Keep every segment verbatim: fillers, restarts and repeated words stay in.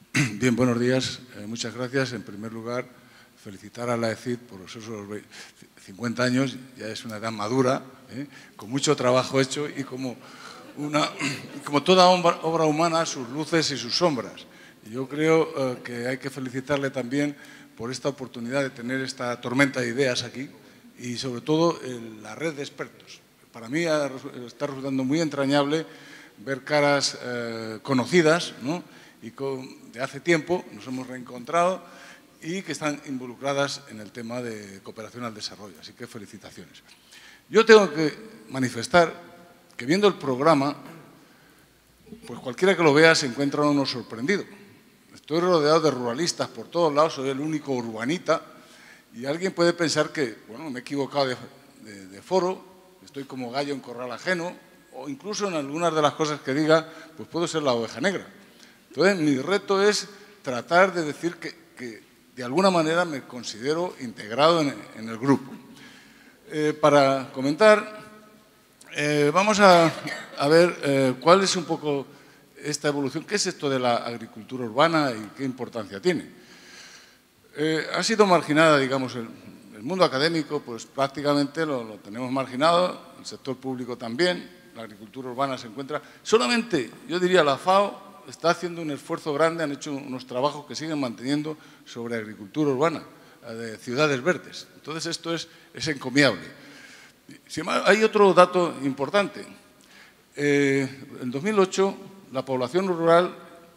Bien, buenos días. Eh, muchas gracias. En primer lugar, felicitar a la E C I D por esos cincuenta años. Ya es una edad madura, ¿eh? Con mucho trabajo hecho y como, una, como toda obra humana, sus luces y sus sombras. Y yo creo eh, que hay que felicitarle también por esta oportunidad de tener esta tormenta de ideas aquí y, sobre todo, en la red de expertos. Para mí está resultando muy entrañable ver caras eh, conocidas, ¿no? Y con, de hace tiempo nos hemos reencontrado y que están involucradas en el tema de cooperación al desarrollo. Así que felicitaciones. Yo tengo que manifestar que viendo el programa, pues cualquiera que lo vea se encuentra uno sorprendido. Estoy rodeado de ruralistas por todos lados, soy el único urbanita y alguien puede pensar que, bueno, me he equivocado de, de, de foro, estoy como gallo en corral ajeno o incluso en algunas de las cosas que diga, pues puedo ser la oveja negra. Entonces, mi reto es tratar de decir que, que de alguna manera me considero integrado en, en el grupo. Eh, para comentar, eh, vamos a, a ver eh, cuál es un poco esta evolución, qué es esto de la agricultura urbana y qué importancia tiene. Eh, ha sido marginada, digamos, el, el mundo académico, pues prácticamente lo, lo tenemos marginado, el sector público también, la agricultura urbana se encuentra. Solamente, yo diría, la FAO está haciendo un esfuerzo grande, han hecho unos trabajos que siguen manteniendo sobre agricultura urbana, de ciudades verdes. Entonces, esto es, es encomiable. Hay otro dato importante. Eh, en dos mil ocho, la población rural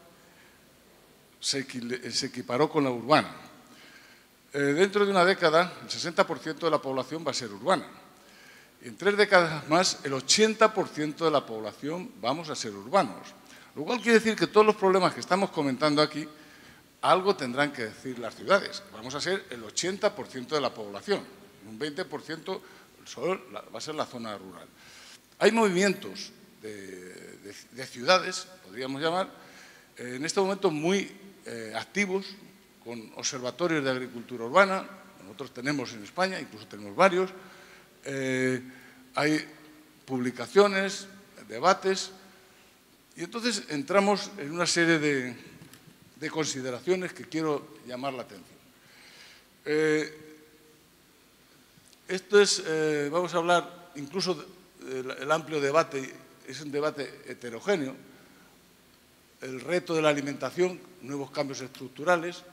se, se equiparó con la urbana. Eh, dentro de una década, el sesenta por ciento de la población va a ser urbana. En tres décadas más, el ochenta por ciento de la población vamos a ser urbanos. Lo cual quiere decir que todos los problemas que estamos comentando aquí, algo tendrán que decir las ciudades. Vamos a ser el ochenta por ciento de la población, un veinte por ciento solo va a ser la zona rural. Hay movimientos de, de, de ciudades, podríamos llamar, eh, en este momento muy eh, activos, con observatorios de agricultura urbana, nosotros tenemos en España, incluso tenemos varios, eh, hay publicaciones, debates. Y entonces entramos en una serie de, de consideraciones que quiero llamar la atención. Eh, esto es, eh, vamos a hablar incluso del amplio debate, es un debate heterogéneo, el reto de la alimentación, nuevos cambios estructurales.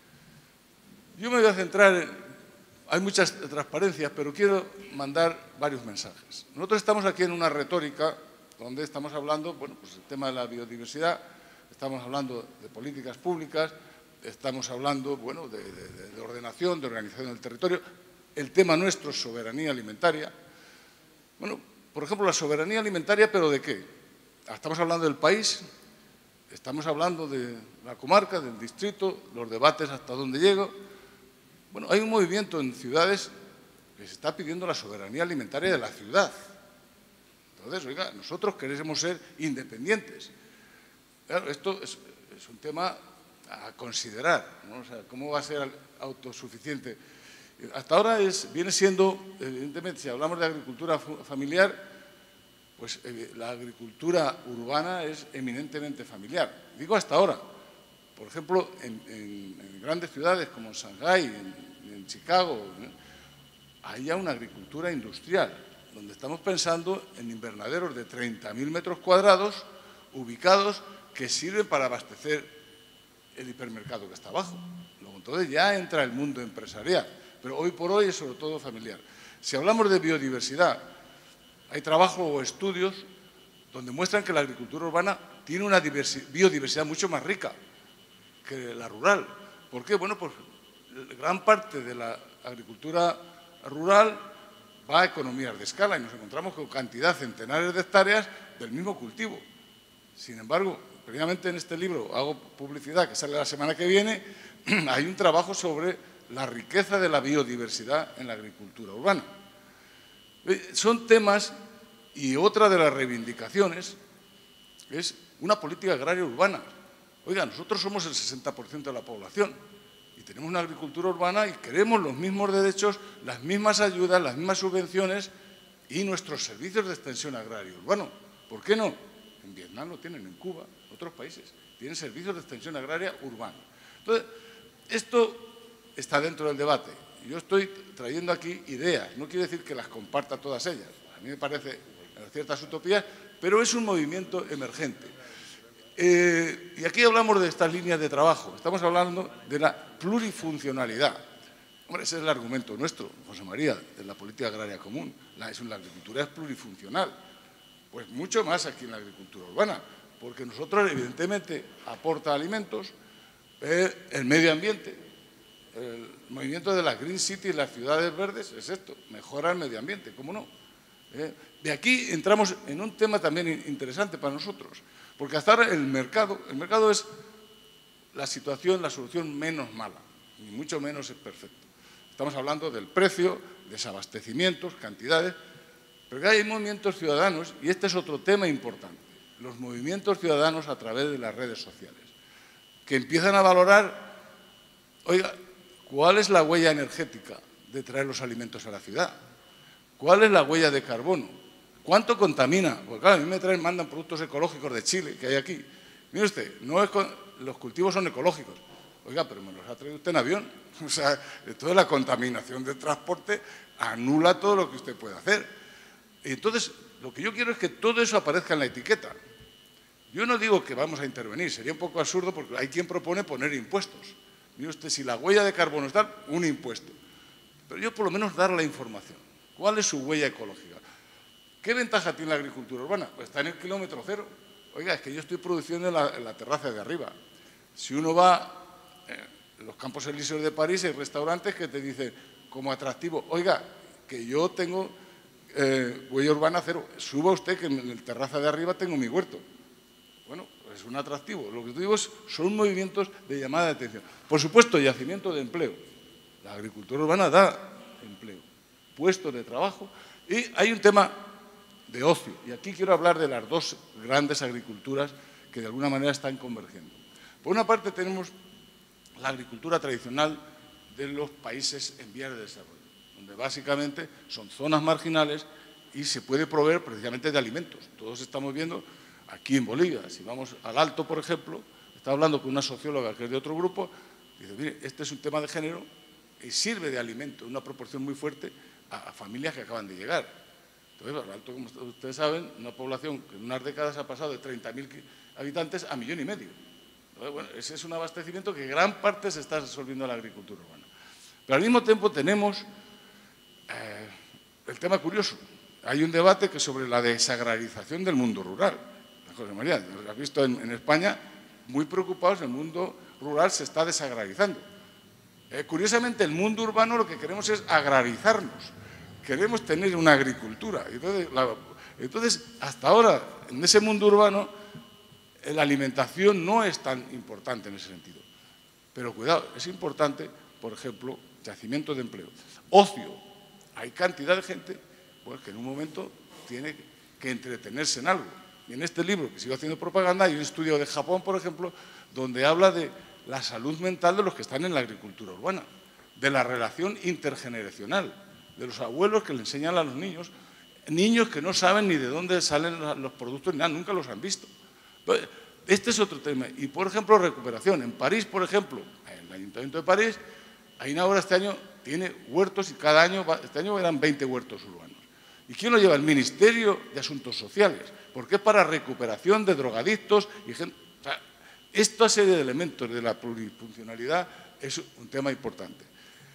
Yo me voy a centrar, en, hay muchas transparencias, pero quiero mandar varios mensajes. Nosotros estamos aquí en una retórica donde estamos hablando, bueno, pues el tema de la biodiversidad, estamos hablando de políticas públicas, estamos hablando, bueno, de, de, de ordenación, de organización del territorio. El tema nuestro es soberanía alimentaria. Bueno, por ejemplo, la soberanía alimentaria, ¿pero de qué? Estamos hablando del país, estamos hablando de la comarca, del distrito, los debates hasta dónde llego. Bueno, hay un movimiento en ciudades que se está pidiendo la soberanía alimentaria de la ciudad. Entonces, oiga, nosotros queremos ser independientes. Claro, esto es, es un tema a considerar, ¿no? O sea, ¿cómo va a ser autosuficiente? Hasta ahora es, viene siendo, evidentemente, si hablamos de agricultura familiar, pues eh, la agricultura urbana es eminentemente familiar. Digo hasta ahora. Por ejemplo, en, en, en grandes ciudades como en Shanghái, en, en Chicago, ¿eh? Hay ya una agricultura industrial, donde estamos pensando en invernaderos de treinta mil metros cuadrados ubicados que sirven para abastecer el hipermercado que está abajo. Luego, entonces ya entra el mundo empresarial, pero hoy por hoy es sobre todo familiar. Si hablamos de biodiversidad, hay trabajos o estudios donde muestran que la agricultura urbana tiene una biodiversidad mucho más rica que la rural. ¿Por qué? Bueno, pues gran parte de la agricultura rural va a economías de escala y nos encontramos con cantidad, centenares de hectáreas del mismo cultivo. Sin embargo, previamente en este libro, hago publicidad que sale la semana que viene, hay un trabajo sobre la riqueza de la biodiversidad en la agricultura urbana. Son temas, y otra de las reivindicaciones es una política agraria urbana. Oiga, nosotros somos el sesenta por ciento de la población y tenemos una agricultura urbana y queremos los mismos derechos, las mismas ayudas, las mismas subvenciones y nuestros servicios de extensión agraria urbana. ¿Por qué no? en Vietnam lo tienen, en Cuba, en otros países. Tienen servicios de extensión agraria urbana. Entonces, esto está dentro del debate. Yo estoy trayendo aquí ideas, no quiere decir que las comparta todas ellas. A mí me parece ciertas utopías, pero es un movimiento emergente. Eh, y aquí hablamos de estas líneas de trabajo, estamos hablando de la plurifuncionalidad. Hombre, ese es el argumento nuestro, José María, de la política agraria común. La, es, la agricultura es plurifuncional. Pues mucho más aquí en la agricultura urbana, porque nosotros, evidentemente, aporta alimentos, eh, el medio ambiente, el movimiento de las Green City y las ciudades verdes es esto, mejora el medio ambiente, ¿cómo no? Eh, de aquí entramos en un tema también interesante para nosotros, porque hasta ahora el mercado, el mercado es la situación, la solución menos mala, ni mucho menos es perfecto. Estamos hablando del precio, desabastecimientos, cantidades, pero hay movimientos ciudadanos, y este es otro tema importante, los movimientos ciudadanos a través de las redes sociales, que empiezan a valorar, oiga, ¿cuál es la huella energética de traer los alimentos a la ciudad? ¿Cuál es la huella de carbono? ¿Cuánto contamina? Porque claro, a mí me traen, mandan productos ecológicos de Chile, que hay aquí. Mire usted, no es con, los cultivos son ecológicos. Oiga, pero me los ha traído usted en avión. O sea, toda la contaminación del transporte anula todo lo que usted puede hacer. Y entonces, lo que yo quiero es que todo eso aparezca en la etiqueta. Yo no digo que vamos a intervenir, sería un poco absurdo porque hay quien propone poner impuestos. Mire usted, si la huella de carbono es tal, un impuesto. Pero yo por lo menos dar la información. ¿Cuál es su huella ecológica? ¿Qué ventaja tiene la agricultura urbana? Pues está en el kilómetro cero. Oiga, es que yo estoy produciendo en la, en la terraza de arriba. Si uno va eh, en los Campos Elíseos de París, hay restaurantes que te dicen como atractivo, oiga, que yo tengo eh, huella urbana cero, suba usted que en la terraza de arriba tengo mi huerto. Bueno, pues es un atractivo. Lo que te digo es, son movimientos de llamada de atención. Por supuesto, yacimiento de empleo. La agricultura urbana da empleo, puestos de trabajo, y hay un tema de ocio. Y aquí quiero hablar de las dos grandes agriculturas que de alguna manera están convergiendo. Por una parte tenemos la agricultura tradicional de los países en vías de desarrollo, donde básicamente son zonas marginales y se puede proveer precisamente de alimentos. Todos estamos viendo aquí en Bolivia, si vamos al Alto, por ejemplo, estaba hablando con una socióloga que es de otro grupo, dice, mire, este es un tema de género y sirve de alimento, una proporción muy fuerte a, a familias que acaban de llegar. Entonces, al Alto, como ustedes saben, una población que en unas décadas ha pasado de treinta mil habitantes a millón y medio. Entonces, bueno, ese es un abastecimiento que gran parte se está resolviendo en la agricultura urbana. Pero al mismo tiempo tenemos eh, el tema curioso. Hay un debate que es sobre la desagrarización del mundo rural. José María, lo has visto en, en España, muy preocupados, el mundo rural se está desagrarizando. Eh, curiosamente, el mundo urbano lo que queremos es agrarizarnos. Queremos tener una agricultura. Entonces, la, entonces, hasta ahora, en ese mundo urbano, la alimentación no es tan importante en ese sentido. Pero cuidado, es importante, por ejemplo, yacimiento de empleo. Ocio. Hay cantidad de gente pues, que en un momento tiene que entretenerse en algo. Y en este libro, que sigo haciendo propaganda, hay un estudio de Japón, por ejemplo, donde habla de la salud mental de los que están en la agricultura urbana, de la relación intergeneracional, de los abuelos que le enseñan a los niños, niños que no saben ni de dónde salen los productos, ni nada, nunca los han visto. Este es otro tema. Y, por ejemplo, recuperación. En París, por ejemplo, el Ayuntamiento de París, ha inaugurado este año, tiene huertos y cada año, este año eran veinte huertos urbanos. ¿Y quién lo lleva? El Ministerio de Asuntos Sociales, porque es para recuperación de drogadictos y gente. O sea, esta serie de elementos de la plurifuncionalidad es un tema importante.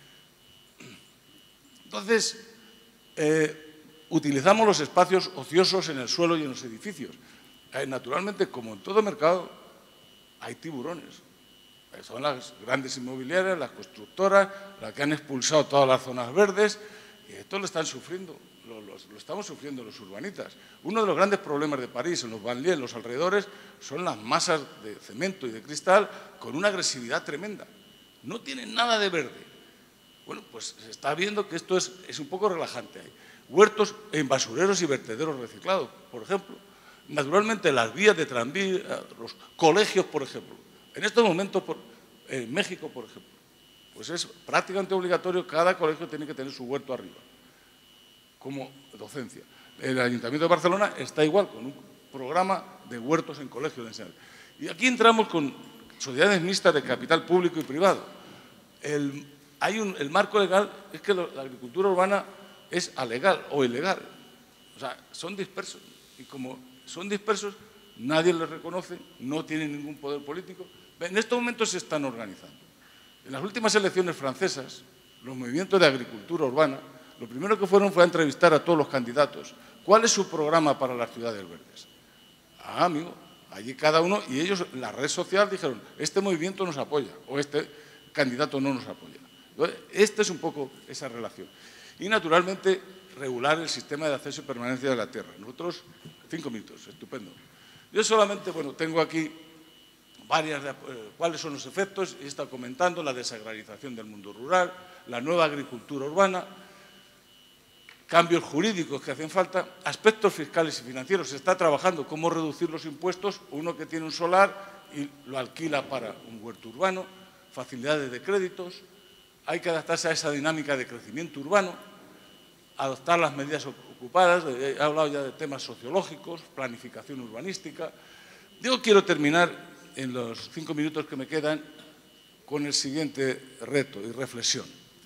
Entonces, eh, utilizamos los espacios ociosos en el suelo y en los edificios. Eh, naturalmente, como en todo mercado, hay tiburones. Eh, son las grandes inmobiliarias, las constructoras, las que han expulsado todas las zonas verdes, y esto lo están sufriendo, lo, lo, lo estamos sufriendo los urbanitas. Uno de los grandes problemas de París, en los banlieues, en los alrededores, son las masas de cemento y de cristal con una agresividad tremenda. No tienen nada de verde. Bueno, pues se está viendo que esto es, es un poco relajante ahí. Huertos en basureros y vertederos reciclados, por ejemplo. Naturalmente, las vías de tranvía, los colegios, por ejemplo. En estos momentos, por, en México, por ejemplo, pues es prácticamente obligatorio, cada colegio tiene que tener su huerto arriba, como docencia. El Ayuntamiento de Barcelona está igual, con un programa de huertos en colegios de enseñanza. Y aquí entramos con sociedades mixtas de capital público y privado. El, hay un, el marco legal es que lo, la agricultura urbana es alegal o ilegal. O sea, son dispersos. Y como son dispersos, nadie les reconoce, no tienen ningún poder político. En estos momentos se están organizando. En las últimas elecciones francesas, los movimientos de agricultura urbana, lo primero que fueron fue a entrevistar a todos los candidatos. ¿Cuál es su programa para las ciudades verdes? Ah, amigo, allí cada uno, y ellos en la red social dijeron, este movimiento nos apoya, o este candidato no nos apoya. Entonces, esta es un poco esa relación. Y, naturalmente, regular el sistema de acceso y permanencia de la tierra. Nosotros, cinco minutos, estupendo. Yo solamente, bueno, tengo aquí varias, de, eh, cuáles son los efectos, he estado comentando la desagrarización del mundo rural, la nueva agricultura urbana, cambios jurídicos que hacen falta, aspectos fiscales y financieros. Se está trabajando cómo reducir los impuestos, uno que tiene un solar y lo alquila para un huerto urbano, facilidades de créditos, hay que adaptarse a esa dinámica de crecimiento urbano, adoptar las medidas ocupadas, he hablado ya de temas sociológicos, planificación urbanística. Yo quiero terminar en los cinco minutos que me quedan con el siguiente reto y reflexión.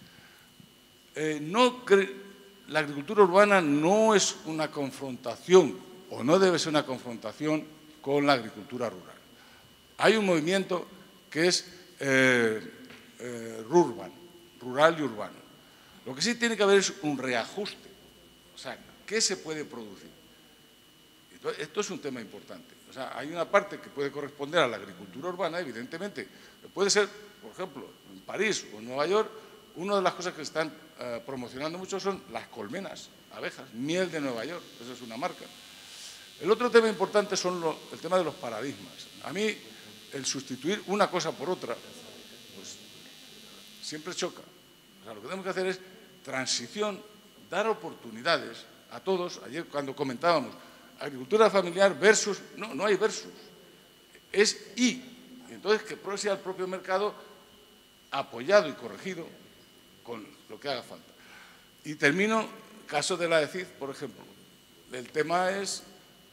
Eh, no la agricultura urbana no es una confrontación, o no debe ser una confrontación con la agricultura rural. Hay un movimiento que es eh, eh, rurban, rural y urbano. Lo que sí tiene que haber es un reajuste. O sea, ¿qué se puede producir? Entonces, esto es un tema importante. O sea, hay una parte que puede corresponder a la agricultura urbana, evidentemente. Puede ser, por ejemplo, en París o en Nueva York, una de las cosas que se están eh, promocionando mucho son las colmenas, abejas, miel de Nueva York, esa es una marca. El otro tema importante son lo, el tema de los paradigmas. A mí, el sustituir una cosa por otra, pues siempre choca. O sea, lo que tenemos que hacer es transición, dar oportunidades a todos. Ayer cuando comentábamos agricultura familiar versus, no, no hay versus, es y. Entonces que sea el propio mercado apoyado y corregido con lo que haga falta. Y termino, caso de la E C I D, por ejemplo. El tema es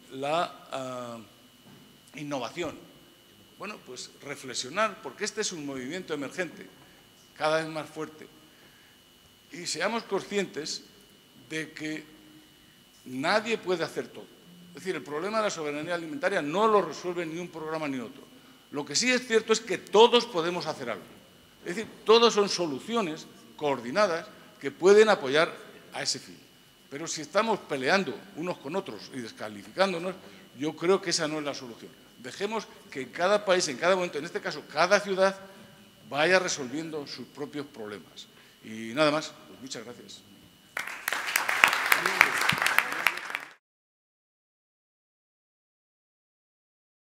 la uh, innovación. Bueno, pues reflexionar, porque este es un movimiento emergente, cada vez más fuerte. Y seamos conscientes de que nadie puede hacer todo. Es decir, el problema de la soberanía alimentaria no lo resuelve ni un programa ni otro. Lo que sí es cierto es que todos podemos hacer algo. Es decir, todas son soluciones coordinadas que pueden apoyar a ese fin. Pero si estamos peleando unos con otros y descalificándonos, yo creo que esa no es la solución. Dejemos que cada país, en cada momento, en este caso cada ciudad, vaya resolviendo sus propios problemas. Y nada más, pues muchas gracias.